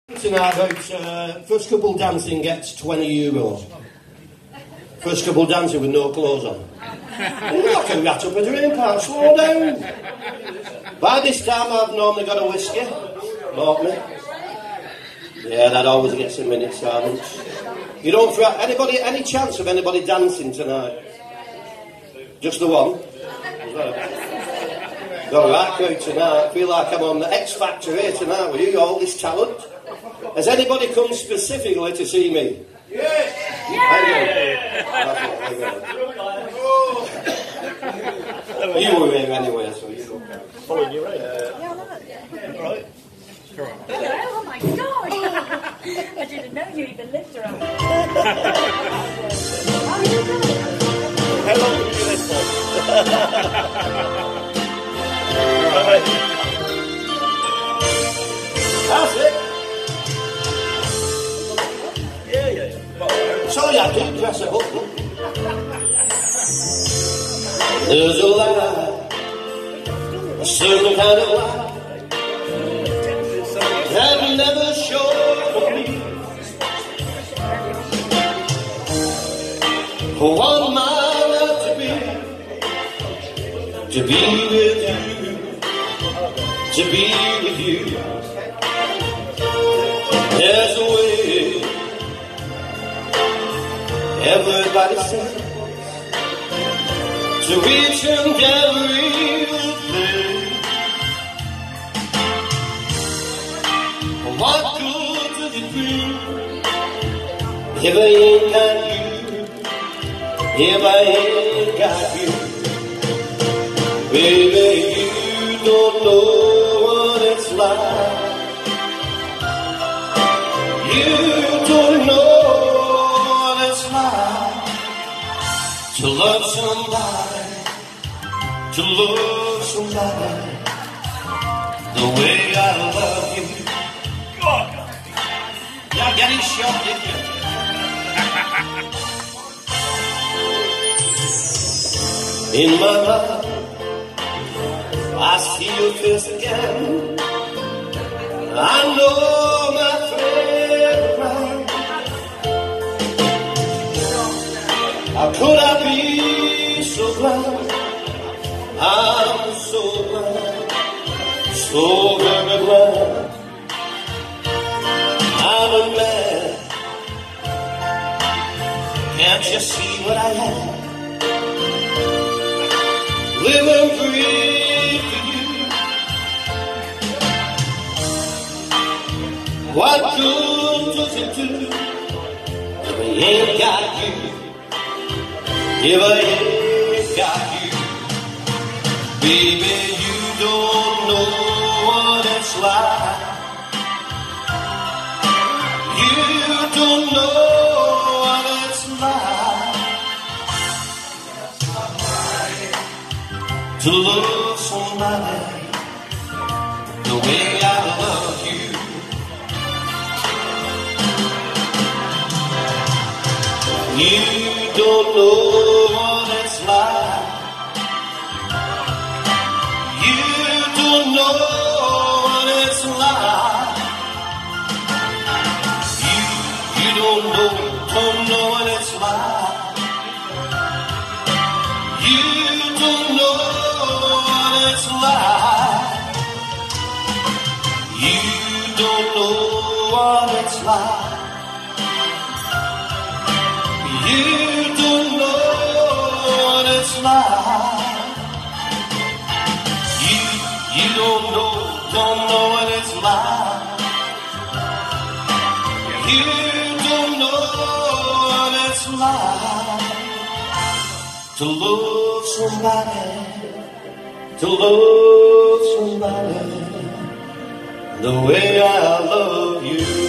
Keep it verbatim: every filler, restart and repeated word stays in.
Tonight about uh, first couple dancing gets twenty euros. First couple dancing with no clothes on. You're like a rat up a drain pipe, slow down. By this time I've normally got a whiskey, bought me. Yeah, that always gets a minute silence. You don't throw anybody any chance of anybody dancing tonight? Just the one? Got a right crowd tonight. I feel like I'm on the X Factor here tonight with you, all this talent. Has anybody come specifically to see me? Yes! Yeah. You were here anyway, so you know. Following you, right? Yeah, I know it. All right. Oh my God! I didn't know you even lived around. How long will you do this for? Right. That's it. Yeah, yeah, yeah. So yeah, do dress it up. There's a light, a certain kind of light that never showed me. One mile out to be, to be with you, to be with you. There's a way. Everybody says to reach and everything. What good does it do if I ain't got you? If I ain't got you, baby, you don't know what it's like. You don't know to love somebody, to love somebody the way I love you. God, you're getting shot, didn't you? In my mind, I see your face again. I know my favorite crime. How could I be so blind? I'm so blind, so very blind. I'm a man. Can't you see what I am? Live and breathe for you. What good does it do if we ain't got you? If I ain't got you, baby, you don't know what it's like. You don't know what it's like to love somebody the way I love you. You don't know what it's like. You don't know what it's like. You, you don't know, don't know what it's like. You don't know what it's like. You don't know what it's like. You don't know what it's like. You, you don't know, don't know what it's like. You don't know what it's like to love somebody, to love somebody the way I love you.